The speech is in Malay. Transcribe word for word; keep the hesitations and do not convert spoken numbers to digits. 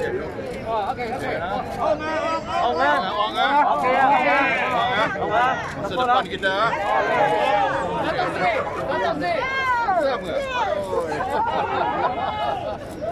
Okey, okey. On ah. On ah. Okey, okey. On ah. Masa depan kita. Atas ni. Atas ni. Siap ke?